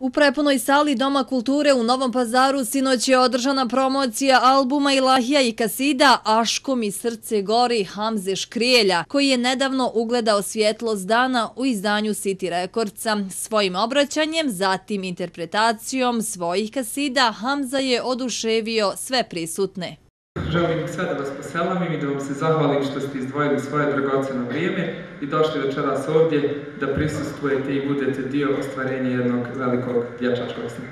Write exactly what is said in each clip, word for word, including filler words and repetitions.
U prepunoj sali Doma kulture u Novom Pazaru sinoć je održana promocija albuma Ilahija i kasida Aško mi srce gori Hamze Škrijelja, koji je nedavno ugledao svjetlost dana u izdanju City Recordsa. Svojim obraćanjem, zatim interpretacijom svojih kasida, Hamza je oduševio sve prisutne. Želim sve da vas poselamim i da vam se zahvalim što ste izdvojili svoje dragoceno vrijeme i došli večeras ovdje da prisustvujete i budete dio ostvarenja jednog velikog dječačkog sna.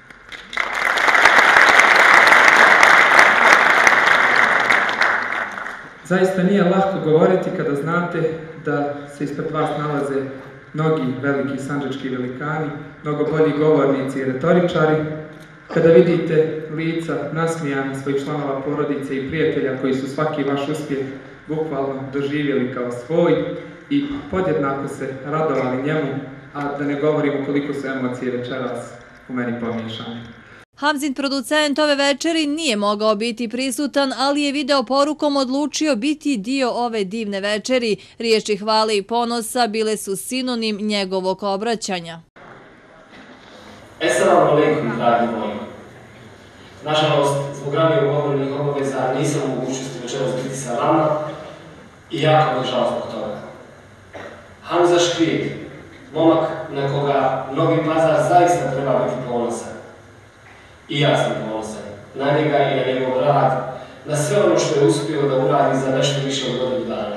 Zaista nije lako govoriti kada znate da se ispred vas nalaze mnogi veliki sandžački velikani, mnogo bolji govornici i retoričari. Kada vidite lica nasmijana svojih članova porodice i prijatelja koji su svaki vaš uspjeh bukvalno doživjeli kao svoj i podjednako se radovali njemu, a da ne govorimo koliko su emocije večeras u meni pomiješane. Hamzin producent ove večeri nije mogao biti prisutan, ali je video porukom odlučio biti dio ove divne večeri. Riječi hvale i ponosa bile su sinonim njegovog obraćanja. Esselamu alaikum, dragi moji. Nažalost, zbog ranije ugovorenih obaveza nisam u mogućnosti večeras biti sa vama i jako mi je žao zbog toga. Hamza Škrijelj, momak na koga Novi Pazar zaista treba biti ponosan. I ja sam ponosan na njega i na njegov rad, na sve ono što je uspio da uradi za nešto više od godinu dana.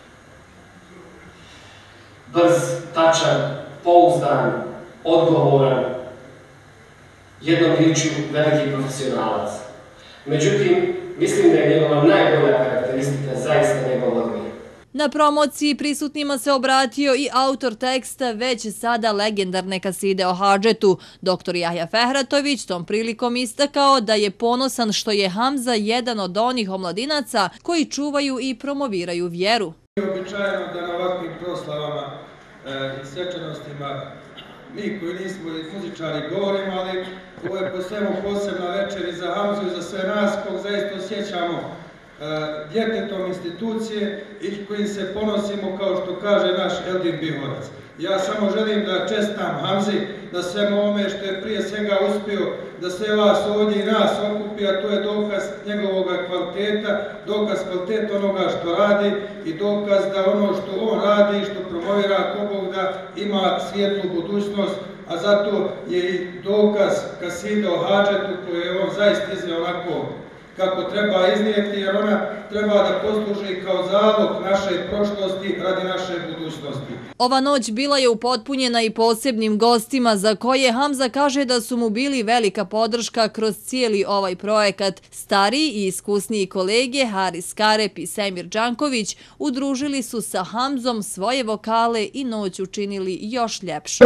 Brz, tačan, pouzdan, odgovoran, jednom riječju veliki profesionalac. Međutim, mislim da je njegova najbolja karakteristika zaista njegov odmjer. Na promociji prisutnima se obratio i autor teksta već sada legendarne kaside o Hadžetu. doktor Jahja Fehratović tom prilikom istakao da je ponosan što je Hamza jedan od onih omladinaca koji čuvaju i promoviraju vjeru. Običajno da na ovakvim proslavama i svečanostima mi koji nismo muzičari govorimo, ali ovo je po svemu posebna večer i za Hamzu i za sve nas kog zaista osjećamo djetetom institucije i kojim se ponosimo, kao što kaže naš Eldin Bihorac. Ja samo želim da čestitam Hamzi na svemu ovome što je prije svega uspio da sve vas ovdje i nas okupi, a to je dokaz njegovog kvaliteta, dokaz kvaliteta onoga što radi i dokaz da ono što on radi i što promovira ako Bog da ima svijetlu budućnost, a zato je i dokaz kaside o Hadžetu koje je on zaista iznio onako kako treba iznijeti, jer ona treba da posluži kao zalog naše prošlosti radi naše budućnosti. Ova noć bila je upotpunjena i posebnim gostima za koje Hamza kaže da su mu bili velika podrška kroz cijeli ovaj projekat. Stariji i iskusniji kolege Haris Karep i Semir Đanković udružili su sa Hamzom svoje vokale i noć učinili još ljepšom.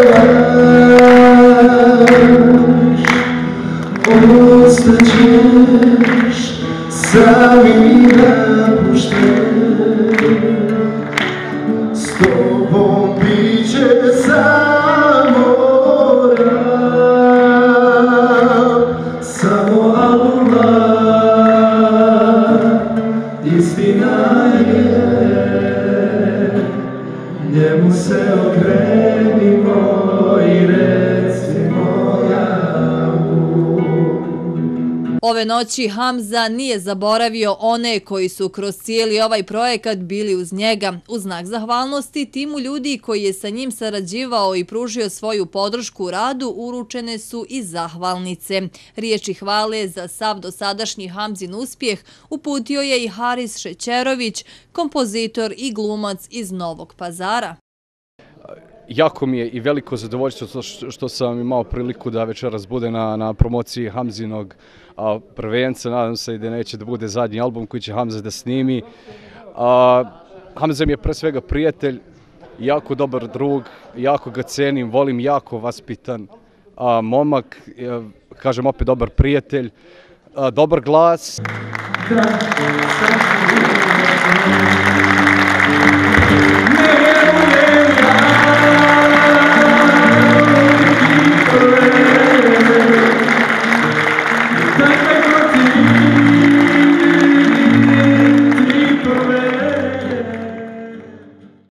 Sami napušten, s tobom bit će samo rad, samo Allah, istina je, njemu se okrenimo i recimo ja. Ove noći Hamza nije zaboravio one koji su kroz cijeli ovaj projekat bili uz njega. U znak zahvalnosti timu ljudi koji je sa njim sarađivao i pružio svoju podršku u radu uručene su i zahvalnice. Riječi hvale za sav dosadašnji Hamzin uspjeh uputio je i Haris Šećerović, kompozitor i glumac iz Novog Pazara. Jako mi je i veliko zadovoljstvo što sam imao priliku da večeras bude na, na promociji Hamzinog a, prvenca. Nadam se da neće da bude zadnji album koji će Hamza da snimi. A, Hamza mi je pre svega prijatelj, jako dobar drug, jako ga cenim, volim, jako vaspitan a, momak, a, kažem opet dobar prijatelj, a, dobar glas. Ne,